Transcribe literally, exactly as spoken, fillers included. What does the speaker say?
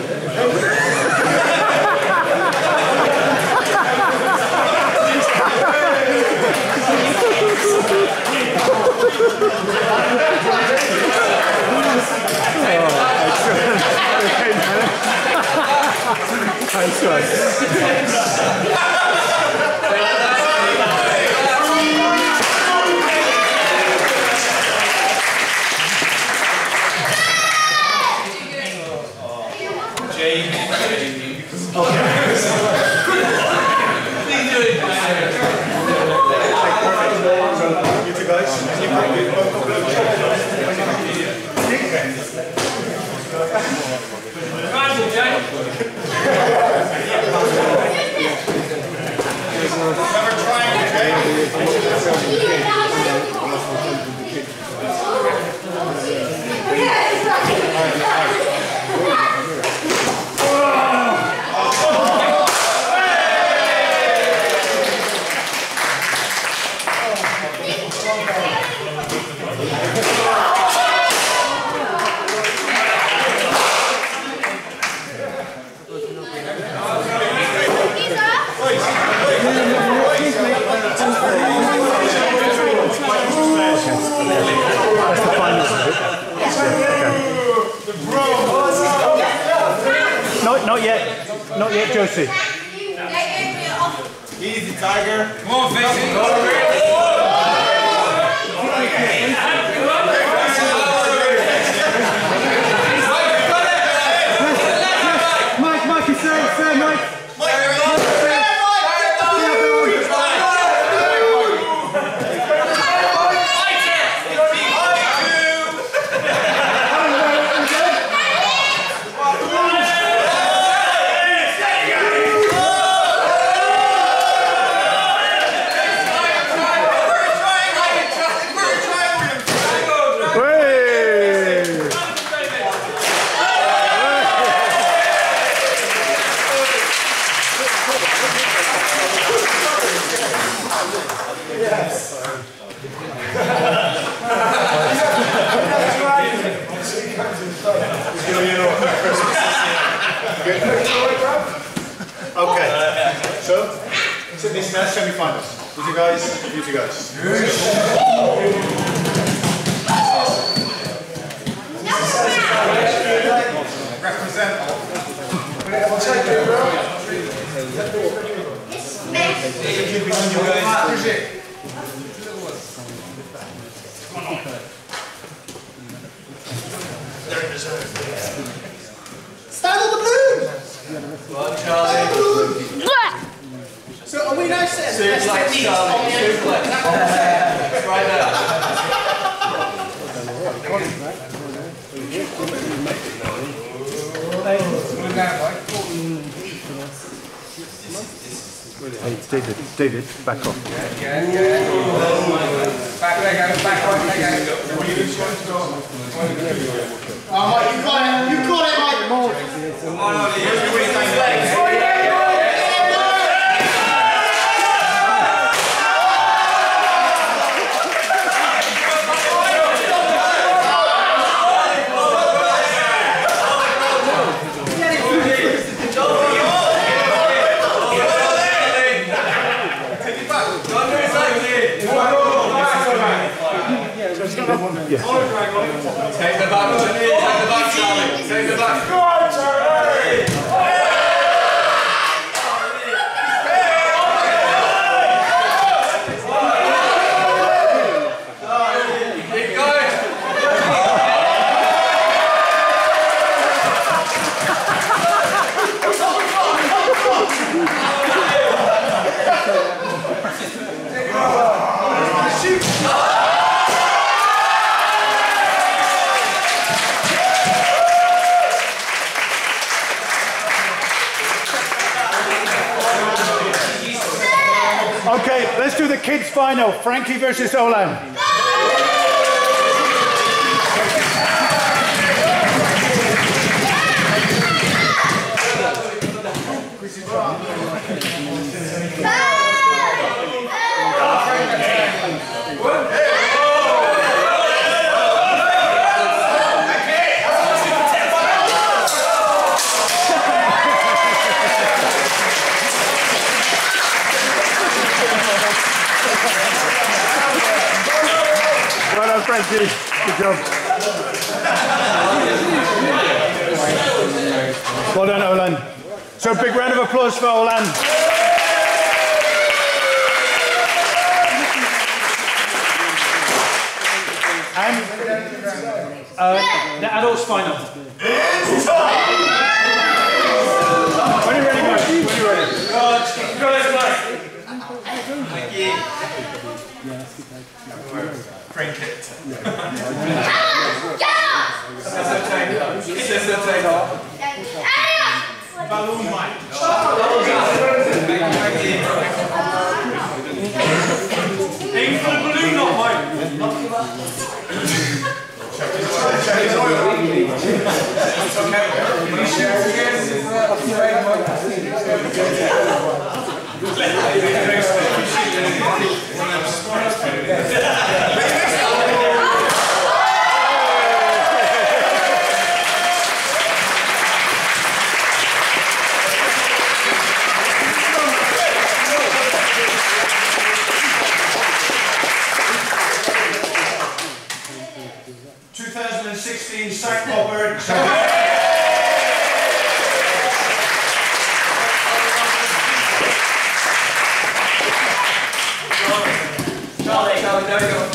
Not, not yet. Not yet, Josie. Easy, Tiger. Come on, Vincent. Mike, Mike, you say, say, Mike. Okay, so Sydney's next semi-finals. With you guys, with you guys. Represent. Stand on the balloon! Come on, Charlie. So are we now sitting Suplex, Charlie. Suplex. Right there. Hey, David, David, back off. Yeah, yeah, yeah. Back leg out, back right leg out. Oh, Mike, you got it! You got it, Mike! Come on, Ollie. Everybody's legs. Yes. Take the back, take the back, Charlie. Take the back. Go on, Charlie! Keep going. Okay, let's do the kids' final. Frankie versus Olan. Frankie. Good job. Well done, Olan. So a big round of applause for Olan. And uh, the adults final. When are you ready, guys? When are you ready? Go, let's play. Thank you. Crank it. Sister Taylor. Sister Taylor. Balloon Mike. Aim for the balloon, not Mike. twenty sixteen Sac-Popper. Charlie, Charlie, there we go.